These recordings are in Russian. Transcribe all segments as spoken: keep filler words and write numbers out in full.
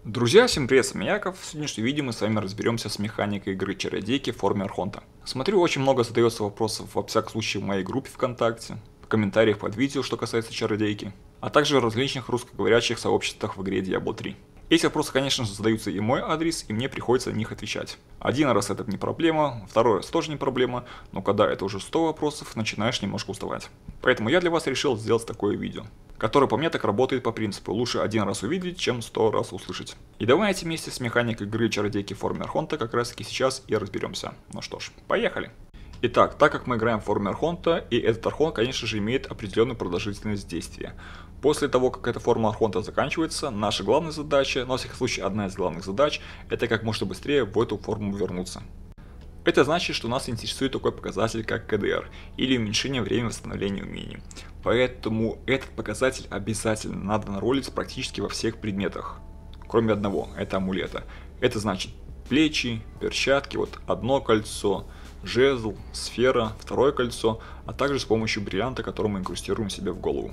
Друзья, всем привет, с вами Яков. В сегодняшнем видео мы с вами разберемся с механикой игры Чародейки в форме Архонта. Смотрю, очень много задается вопросов, во всяком случае, в моей группе ВКонтакте, в комментариях под видео, что касается Чародейки, а также в различных русскоговорящих сообществах в игре Диабло три. Эти вопросы, конечно же, задаются и в мой адрес, и мне приходится на них отвечать. Один раз это не проблема, второй раз тоже не проблема, но когда это уже сто вопросов, начинаешь немножко уставать. Поэтому я для вас решил сделать такое видео, которое по мне так работает по принципу лучше один раз увидеть, чем сто раз услышать. И давайте вместе с механикой игры Чародейки в форме Архонта как раз таки сейчас и разберемся. Ну что ж, поехали! Итак, так как мы играем в форме Архонта, и этот Архонт, конечно же, имеет определенную продолжительность действия. После того, как эта форма Архонта заканчивается, наша главная задача, но во всяком случае одна из главных задач, это как можно быстрее в эту форму вернуться. Это значит, что нас интересует такой показатель, как ка дэ эр, или уменьшение времени восстановления умений. Поэтому этот показатель обязательно надо наролить практически во всех предметах, кроме одного, это амулета. Это значит плечи, перчатки, вот одно кольцо, жезл, сфера, второе кольцо, а также с помощью бриллианта, который мы инкрустируем себе в голову.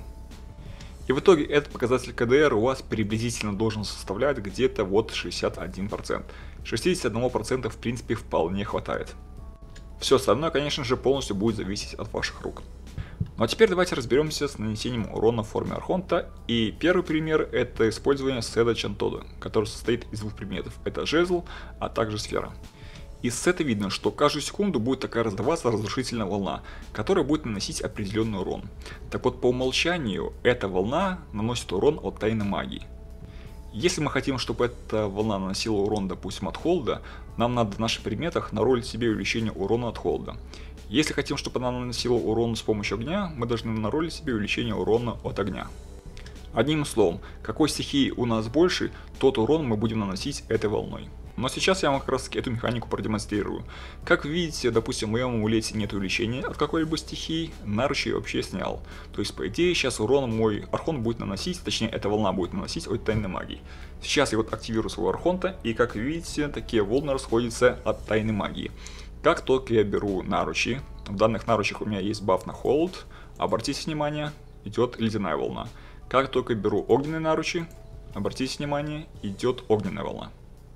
И в итоге этот показатель ка дэ эр у вас приблизительно должен составлять где-то вот шестьдесят один процент. шестьдесят один процент в принципе вполне хватает. Все остальное, конечно же, полностью будет зависеть от ваших рук. Ну а теперь давайте разберемся с нанесением урона в форме Архонта. И первый пример — это использование Седа Чантода, который состоит из двух предметов. Это жезл, а также сфера. Из сета видно, что каждую секунду будет такая раздаваться разрушительная волна, которая будет наносить определенный урон. Так вот, по умолчанию эта волна наносит урон от тайной магии. Если мы хотим, чтобы эта волна наносила урон, допустим, от холода, нам надо в наших предметах наролить себе увеличение урона от холода. Если хотим, чтобы она наносила урон с помощью огня, мы должны наролить себе увеличение урона от огня. Одним словом, какой стихии у нас больше, тот урон мы будем наносить этой волной. Но сейчас я вам как раз таки эту механику продемонстрирую. Как вы видите, допустим, в моем амулете нет увеличения от какой-либо стихии, наручи я вообще снял. То есть, по идее, сейчас урон мой Архонт будет наносить, точнее, эта волна будет наносить от тайной магии. Сейчас я вот активирую своего Архонта, и как вы видите, такие волны расходятся от тайной магии. Как только я беру наручи, в данных наручах у меня есть баф на холод, обратите внимание, идет ледяная волна. Как только беру огненные наручи, обратите внимание, идет огненная волна.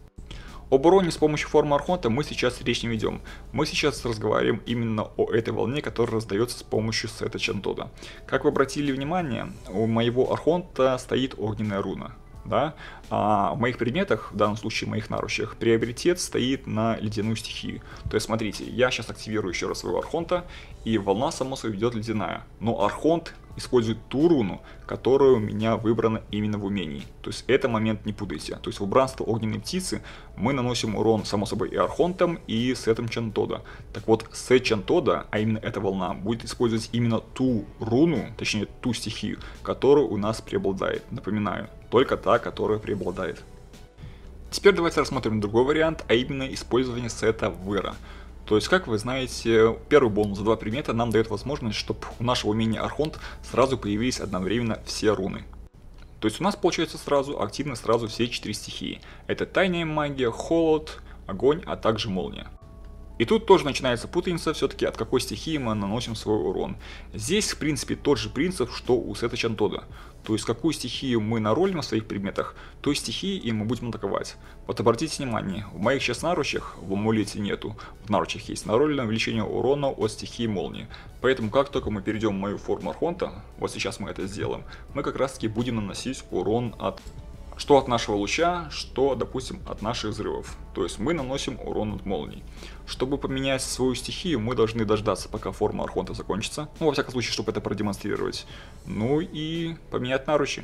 Об уроне с помощью формы Архонта мы сейчас речь не ведем. Мы сейчас разговариваем именно о этой волне, которая раздается с помощью Седа Чантода. Как вы обратили внимание, у моего Архонта стоит огненная руна. Да? А в моих предметах, в данном случае в моих наручах, приоритет стоит на ледяную стихию. То есть смотрите, я сейчас активирую еще раз своего Архонта, и волна само собой идет ледяная. Но Архонт использует ту руну, которая у меня выбрана именно в умении. То есть это момент не путайте. То есть в убранство огненной птицы мы наносим урон само собой и Архонтом, и Сетом Чантода. Так вот, Сет Чантода, а именно эта волна, будет использовать именно ту руну, точнее ту стихию, которая у нас преобладает. Напоминаю, только та, которая преобладает. Теперь давайте рассмотрим другой вариант, а именно использование сета Выра. То есть, как вы знаете, первый бонус за два предмета нам дает возможность, чтобы у нашего умения Архонт сразу появились одновременно все руны. То есть у нас получается сразу активны сразу все четыре стихии. Это тайная магия, холод, огонь, а также молния. И тут тоже начинается путаница, все-таки от какой стихии мы наносим свой урон. Здесь, в принципе, тот же принцип, что у Седа Чантода. То есть, какую стихию мы наролим в своих предметах, той стихии и мы будем атаковать. Вот обратите внимание, в моих сейчас наручах, в амулете нету, в наручах есть наролено увеличение урона от стихии молнии. Поэтому, как только мы перейдем в мою форму Архонта, вот сейчас мы это сделаем, мы как раз таки будем наносить урон от... Что от нашего луча, что, допустим, от наших взрывов. То есть мы наносим урон от молний. Чтобы поменять свою стихию, мы должны дождаться, пока форма Архонта закончится. Ну, во всяком случае, чтобы это продемонстрировать. Ну и поменять наручи.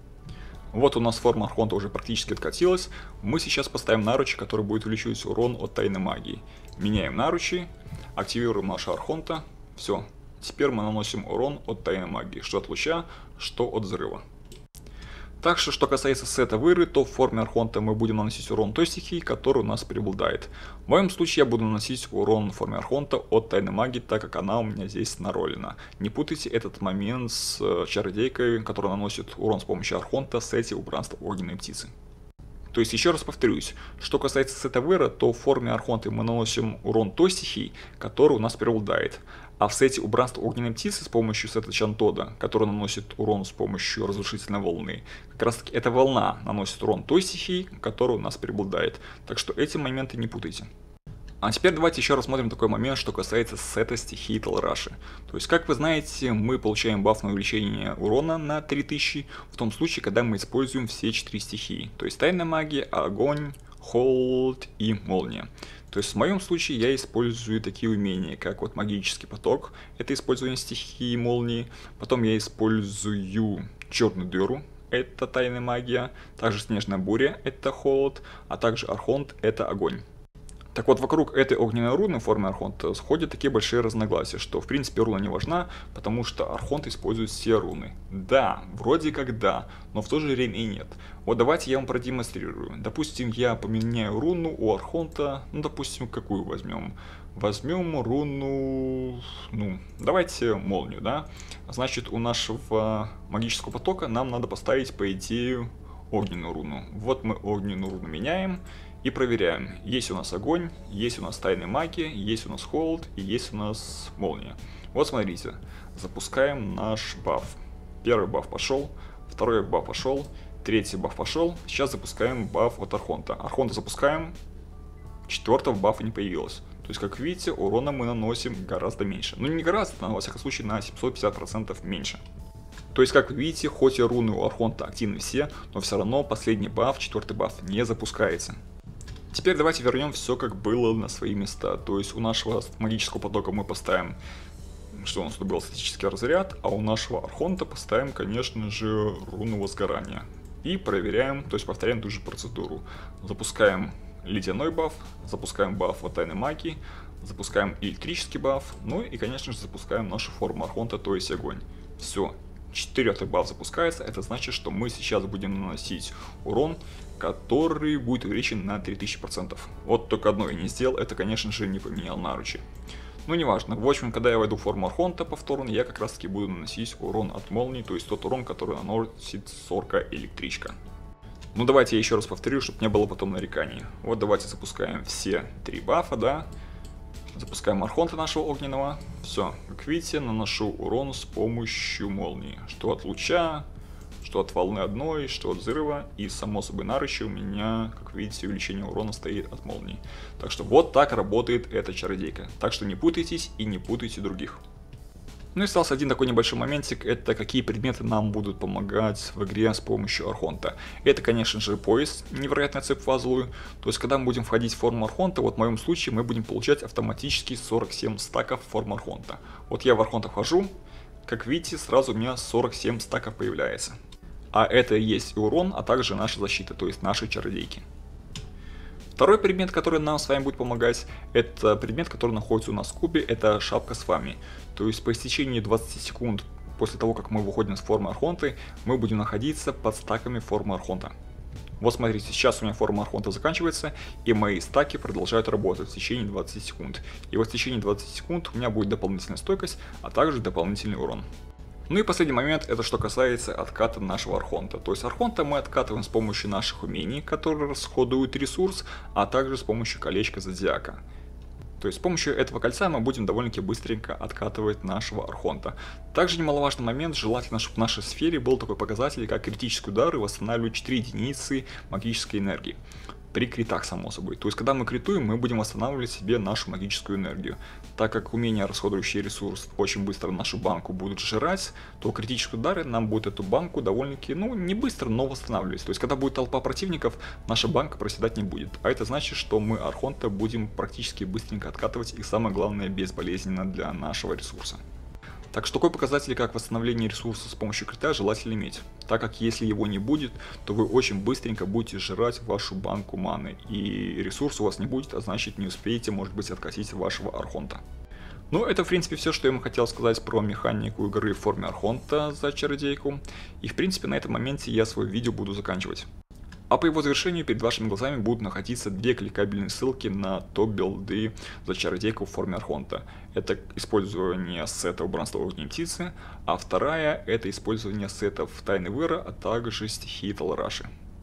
Вот у нас форма Архонта уже практически откатилась. Мы сейчас поставим наручи, который будет увеличивать урон от тайной магии. Меняем наручи, активируем нашего Архонта. Все. Теперь мы наносим урон от тайной магии. Что от луча, что от взрыва. Так что, что касается сета Выры, то в форме Архонта мы будем наносить урон той стихии, которая у нас преобладает. В моем случае я буду наносить урон в форме Архонта от тайной магии, так как она у меня здесь наролена. Не путайте этот момент с Чародейкой, которая наносит урон с помощью Архонта в сете убранства огненной птицы. То То есть, еще раз повторюсь, что касается сета Выра, то в форме Архонты мы наносим урон той стихии, которая у нас преобладает. А в сете убранства огненной птицы с помощью сета Чантода, который наносит урон с помощью разрушительной волны, как раз таки эта волна наносит урон той стихии, которая у нас преобладает. Так что эти моменты не путайте. А теперь давайте еще рассмотрим такой момент, что касается сета стихии Талраши. То есть, как вы знаете, мы получаем баф на увеличение урона на три тысячи в том случае, когда мы используем все четыре стихии. То есть, тайная магия, огонь, холод и молния. То есть, в моем случае я использую такие умения, как вот магический поток, это использование стихии молнии. Потом я использую черную дыру, это тайная магия. Также снежная буря, это холод, а также архонт, это огонь. Так вот, вокруг этой огненной руны в форме Архонта сходят такие большие разногласия, что в принципе руна не важна, потому что Архонт использует все руны. Да, вроде как да, но в то же время и нет. Вот давайте я вам продемонстрирую. Допустим, я поменяю руну у Архонта, ну допустим, какую возьмем? Возьмем руну, ну, давайте молнию, да? Значит, у нашего магического потока нам надо поставить, по идее, огненную руну. Вот мы огненную руну меняем. И проверяем, есть у нас огонь, есть у нас тайная магия, есть у нас холод и есть у нас молния. Вот смотрите, запускаем наш баф. Первый баф пошел, второй баф пошел, третий баф пошел. Сейчас запускаем баф от Архонта. Архонта запускаем, четвертого бафа не появилось. То есть, как видите, урона мы наносим гораздо меньше. Ну не гораздо, но во всяком случае на семьсот пятьдесят процентов меньше. То есть, как вы видите, хоть и руны у Архонта активны все, но все равно последний баф, четвертый баф не запускается. Теперь давайте вернем все как было на свои места. То есть у нашего магического потока мы поставим, что у нас тут был статический разряд, а у нашего Архонта поставим, конечно же, руну возгорания. И проверяем, то есть повторяем ту же процедуру. Запускаем ледяной баф, запускаем баф от тайной магии, запускаем электрический баф, ну и, конечно же, запускаем нашу форму Архонта, то есть огонь. Все. Четвертый баф запускается, это значит, что мы сейчас будем наносить урон, который будет увеличен на три тысячи процентов. Вот только одно я не сделал, это, конечно же, не поменял наручи. Ну, неважно. В общем, когда я войду в форму Архонта повторно, я как раз таки буду наносить урон от молнии, то есть тот урон, который наносит сорка электричка. Ну, давайте я еще раз повторю, чтобы не было потом нареканий. Вот давайте запускаем все три бафа, да. Запускаем Архонта нашего огненного. Все, как видите, наношу урон с помощью молнии. Что от луча, что от волны одной, что от взрыва. И само собой наручи у меня, как видите, увеличение урона стоит от молнии. Так что вот так работает эта чародейка. Так что не путайтесь и не путайте других. Ну и остался один такой небольшой моментик, это какие предметы нам будут помогать в игре с помощью Архонта. Это, конечно же, пояс, невероятная цепь фазовую. То есть, когда мы будем входить в форму Архонта, вот в моем случае мы будем получать автоматически сорок семь стаков формы Архонта. Вот я в Архонта вхожу, как видите, сразу у меня сорок семь стаков появляется. А это и есть и урон, а также наша защита, то есть наши чародейки. Второй предмет, который нам с вами будет помогать, это предмет, который находится у нас в кубе, это шапка с вами. То есть по истечении двадцати секунд после того, как мы выходим с формы Архонты, мы будем находиться под стаками формы Архонта. Вот смотрите, сейчас у меня форма Архонта заканчивается, и мои стаки продолжают работать в течение двадцати секунд. И вот в течение двадцати секунд у меня будет дополнительная стойкость, а также дополнительный урон. Ну и последний момент, это что касается отката нашего Архонта. То есть Архонта мы откатываем с помощью наших умений, которые расходуют ресурс, а также с помощью колечка Зодиака. То есть с помощью этого кольца мы будем довольно-таки быстренько откатывать нашего Архонта. Также немаловажный момент, желательно, чтобы в нашей сфере был такой показатель, как критический удар и восстанавливать четыре единицы магической энергии. При критах, само собой. То есть, когда мы критуем, мы будем восстанавливать себе нашу магическую энергию. Так как умения, расходующие ресурс, очень быстро нашу банку будут жрать, то критические удары нам будут эту банку довольно-таки, ну, не быстро, но восстанавливать. То есть, когда будет толпа противников, наша банка проседать не будет. А это значит, что мы Архонта будем практически быстренько откатывать и, самое главное, безболезненно для нашего ресурса. Так что такой показатель, как восстановление ресурса с помощью крита, желательно иметь, так как если его не будет, то вы очень быстренько будете жрать вашу банку маны, и ресурса у вас не будет, а значит не успеете, может быть, откатить вашего Архонта. Ну, это в принципе все, что я вам хотел сказать про механику игры в форме Архонта за чародейку, и в принципе на этом моменте я свое видео буду заканчивать. А по его завершению перед вашими глазами будут находиться две кликабельные ссылки на топ-билды за чародейку в форме Архонта. Это использование сета убранства огненной птицы, а вторая это использование сетов Тайны Выра, а также стихии Талраши.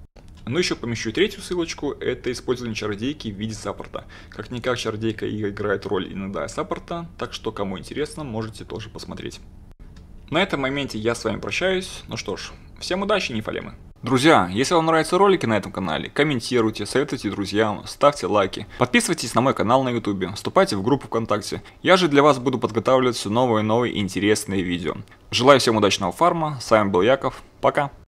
Ну еще помещу третью ссылочку, это использование чародейки в виде саппорта. Как-никак чародейка играет роль иногда саппорта, так что кому интересно, можете тоже посмотреть. На этом моменте я с вами прощаюсь, ну что ж, всем удачи, нефалемы. Друзья, если вам нравятся ролики на этом канале, комментируйте, советуйте друзьям, ставьте лайки, подписывайтесь на мой канал на ютубе, вступайте в группу ВКонтакте. Я же для вас буду подготавливать все новые и новые интересные видео. Желаю всем удачного фарма, с вами был Яков, пока.